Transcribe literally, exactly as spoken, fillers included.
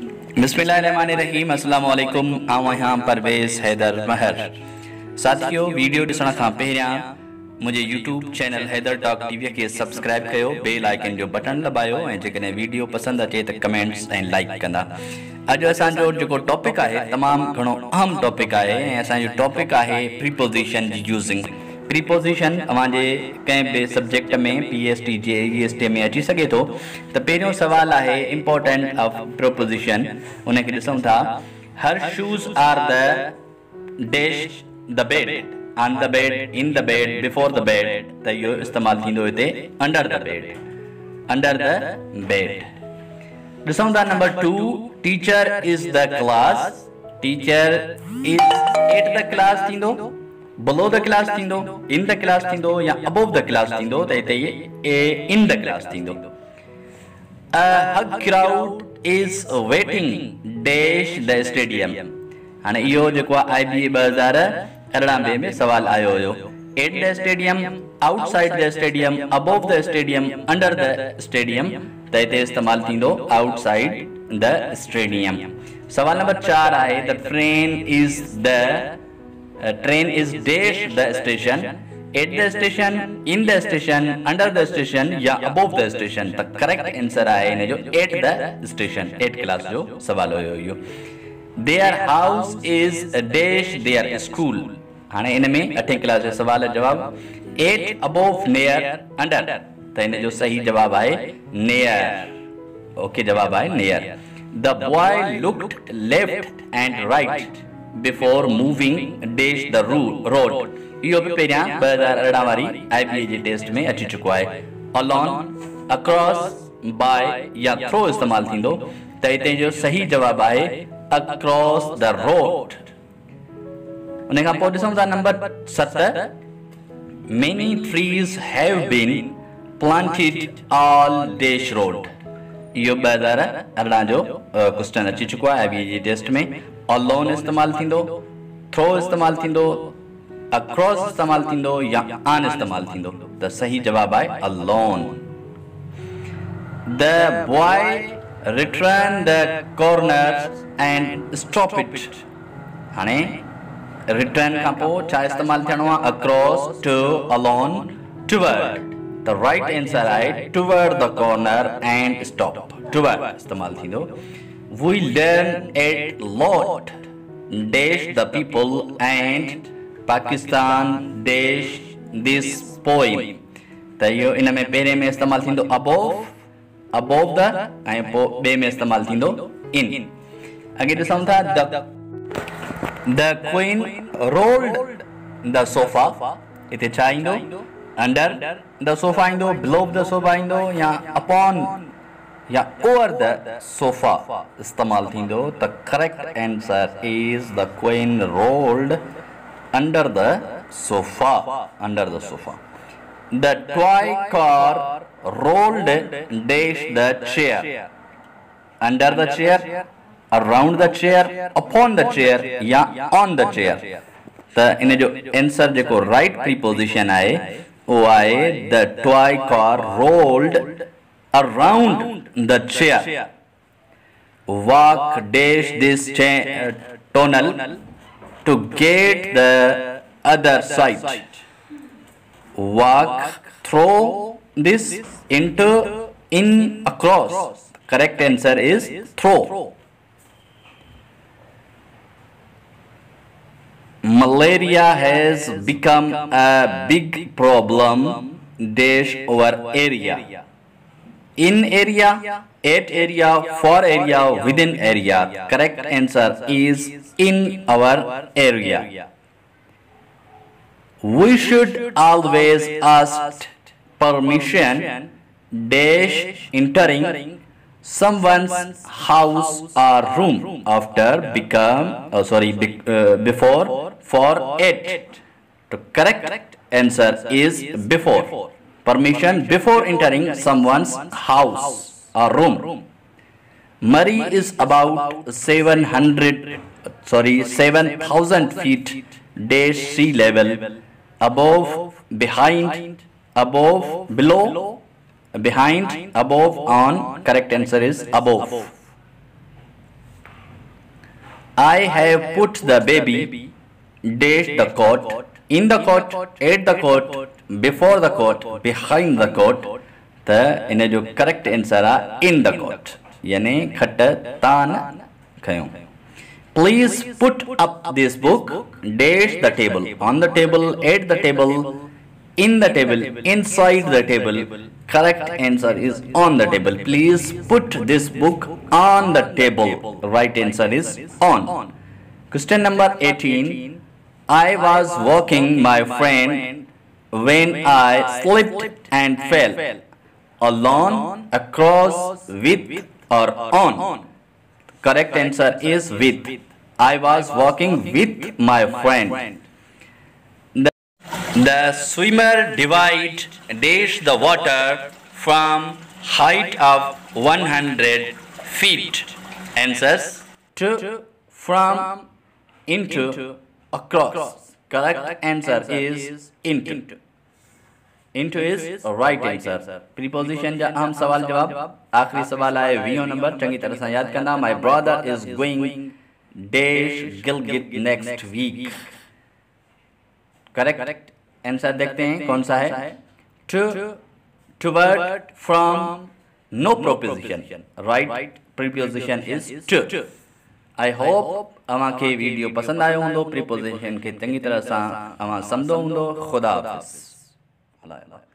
बिस्मिल्लाहिर्रहमानिर्रहीम अस्सलाम वालेकुम। आऊं यहाँ परवेज़ हैदर महर। साथियों, वीडियो ॾिसण खां पहिरियां मुझे YouTube channel Haider talk TV के सब्सक्राइब कयो, बेल आइकन जो बटन दबायो ऐं जेकॾहिं वीडियो पसंद अचे त कमेंट्स ऐं लाइक कंदा। अॼु असांजो जेको टॉपिक आहे तमामु घणो अहम टॉपिक आहे ऐं असांजो टॉपिक आहे प्रीपोजिशन जी यूज़िंग। प्रीपोजिशन अवांजे कंहिं बि सब्जेक्ट में P S T J E S T में अची सके थो त पहिरियों सवाल आहे इम्पोर्टेंट ऑफ प्रीपोजिशन। उनखे ॾिसूं था। Her shoes are the dash the bed, on the bed, in the bed, before the bed, त इहो इस्तेमालु थींदो हिते under the bed, under the bed. ॾिसूं था number two, teacher is the class. Teacher is at the class थींदो, below the class थींदो, in the class थींदो या above the class थींदो, त हिते ये in the class थींदो। A hug crowd is waiting dash the stadium। हाणे इहो जेको आहे आई बी ॿ हज़ार अरिड़हं में सवाल आयो हुयो। At the stadium, outside the stadium, above the stadium, under the stadium, त हिते इस्तेमालु थींदो outside the stadium। सवाल नंबर चार आहे the train is the Uh, train is dash the station, at the station, in the station, under the station या above the station। त correct answer आहे इन जो at the station, at class जो सवाल हुयो इहो। Their house is dash their school। हाणे इन में अठें क्लास जो सवाल जवाब at, above, near, under, त इन जो सही जवाब आहे near। ओके, जवाब आहे near। The boy looked left and right before moving dash the road। इहो बि पहिरियां ॿ हज़ार अरिड़हं वारी आई बी ए जे टेस्ट में अची चुको आहे। along, across, by या through इस्तेमालु थींदो, त हिते जो सही जवाब आहे across the road। उन खां पोइ ॾिसूं था नंबर सत, many trees have been planted all dash road। इहो ॿ हज़ार अरिड़हं जो क्वेश्चन अची चुको आहे आई बी ए जे टेस्ट में। alone इस्तेमालु थींदो, थ्रो इस्तेमालु थींदो, अक्रॉस इस्तेमालु थींदो या ऑन इस्तेमालु थींदो, त सही जवाब आहे alone। The boy returned the corner and stopped it। हाणे रिटर्न खां पोइ छा इस्तेमालु थियणो आहे? across, to, alone, toward। The right answer आहे toward the corner and stop। toward इस्तेमालु थींदो। We learn a lot dash the people and Pakistan dash this poem। त इहो इन में पहिरें में इस्तेमालु थींदो above, above the, ऐं पोइ ॿिए में इस्तेमालु थींदो in। अॻे ॾिसूं था the the queen rolled the sofa। हिते छा ईंदो? under the sofa ईंदो, below the sofa ईंदो या upon या ओवर द सोफा इस्तेमालु थींदो। त correct answer is the queen rolled under the sofa, under the sofa. The toy car rolled dash the chair, under the chair, around the chair, upon the chair या on the chair. त इन जो answer जेको right preposition आहे उहो आहे the toy car rolled around the chair। Walk dash this uh, tunnel to get the other side। Walk through this, into, in, across। Correct answer is through। Malaria has become a big problem dash our area। in area, at area, for area, within area। Correct answer is in our area। We should always ask permission dash entering someone's house or room after become oh sorry be, uh, before, for, at। The correct answer is before। Permission before entering someone's house or room। Murray is about seven hundred, sorry, seven thousand feet dash sea level, above, behind, above, below, behind, above, on. Correct answer is above। I have put the baby dash the cot in the cot, at the cot, before the cot, behind the cot. त इन जो correct answer आहे in the cot, यानी खट तान खयों. Please put up this book dash the table, on the table, at the table, in the table, inside the table. Correct answer is on the table. Please put this book on the table. Right answer is on. Question number eighteen. I was walking my friend when I slipped and fell. Alone, across, with or on. Correct answer is with. I was walking with my friend. The, the swimmer divide dash the water from height of one hundred feet. Answers to, from, into, across. Correct answer is into. Into is right answer. Preposition जा आम सवाल जवाब. आखिरी सवाल आए VO number चंगी तरह से याद करना. My brother is going dash Gilgit next week. Correct answer देखते हैं कौन सा है. To, toward, from, no preposition. Right preposition is to. I hope अवां खे वीडियो पसंद आयो हूंदो. प्रीपोजिशन खे चंगी तरह सां अवां सम्झो हूंदो. खुदा हाफ़िज़.